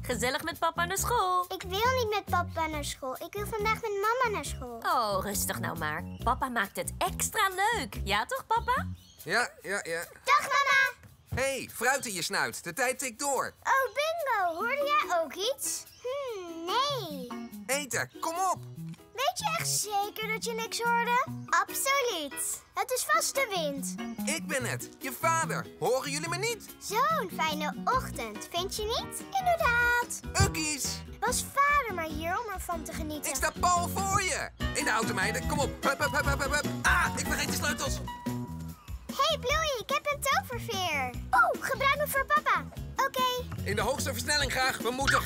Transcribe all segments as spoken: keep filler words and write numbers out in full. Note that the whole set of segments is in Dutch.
Gezellig met papa naar school. Ik wil niet met papa naar school. Ik wil vandaag met mama naar school. Oh, rustig nou maar. Papa maakt het extra leuk. Ja toch, papa? Ja, ja, ja. Dag, mama. Hé, hey, fruit in je snuit. De tijd tikt door. Oh, bingo. Hoorde jij ook iets? Hmm, nee. Eten, kom op. Weet je echt zeker dat je niks hoorde? Absoluut. Het is vast de wind. Ik ben het, je vader. Horen jullie me niet? Zo'n fijne ochtend, vind je niet? Inderdaad. Ukkies. Was vader maar hier om ervan te genieten. Ik sta pal voor je. In de auto, meiden. Kom op. Hup, hup, hup, hup, hup. Ah, ik vergeet de sleutels. Hey Bluey, ik heb een toverveer. Oh, gebruik me voor papa. Oké. Okay. In de hoogste versnelling graag. We moeten...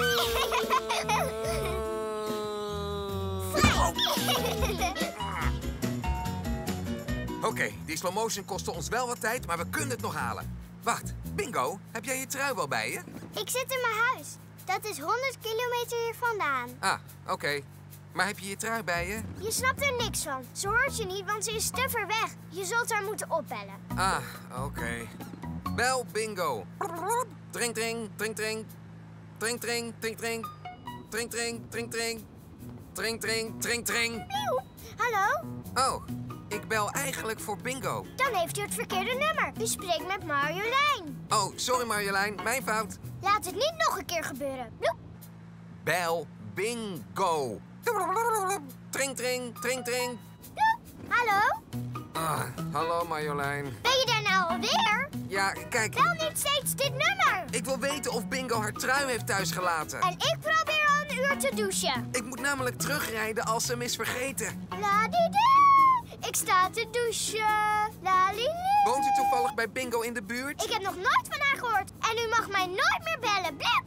Oké, okay, die slow motion kostte ons wel wat tijd, maar we kunnen het nog halen. Wacht, Bingo, heb jij je trui wel bij je? Ik zit in mijn huis. Dat is honderd kilometer hier vandaan. Ah, oké. Okay. Maar heb je je trui bij je? Je snapt er niks van. Ze hoort je niet, want ze is te ver weg. Je zult haar moeten opbellen. Ah, oké. Okay. Bel Bingo. Tring, tring, tring, tring. Tring, tring, tring, tring. Tring, tring, tring, tring. Tring, tring, tring, tring. Pieuw. Hallo? Oh, ik bel eigenlijk voor Bingo. Dan heeft u het verkeerde nummer. U spreekt met Marjolein. Oh, sorry Marjolein, mijn fout. Laat het niet nog een keer gebeuren. Bloep. Bel Bingo. Tring, tring, tring, tring. Bloep. Hallo? Ah, hallo Marjolein. Ben je daar nou alweer? Ja, kijk. Bel niet steeds dit nummer. Ik wil weten of Bingo haar trui heeft thuisgelaten. En ik probeer al een uur te douchen. Ik moet namelijk terugrijden als ze hem is vergeten. La-di-da. Ik sta te douchen. La-li-li. Woont u toevallig bij Bingo in de buurt? Ik heb nog nooit van haar gehoord. En u mag mij nooit meer bellen. Blip.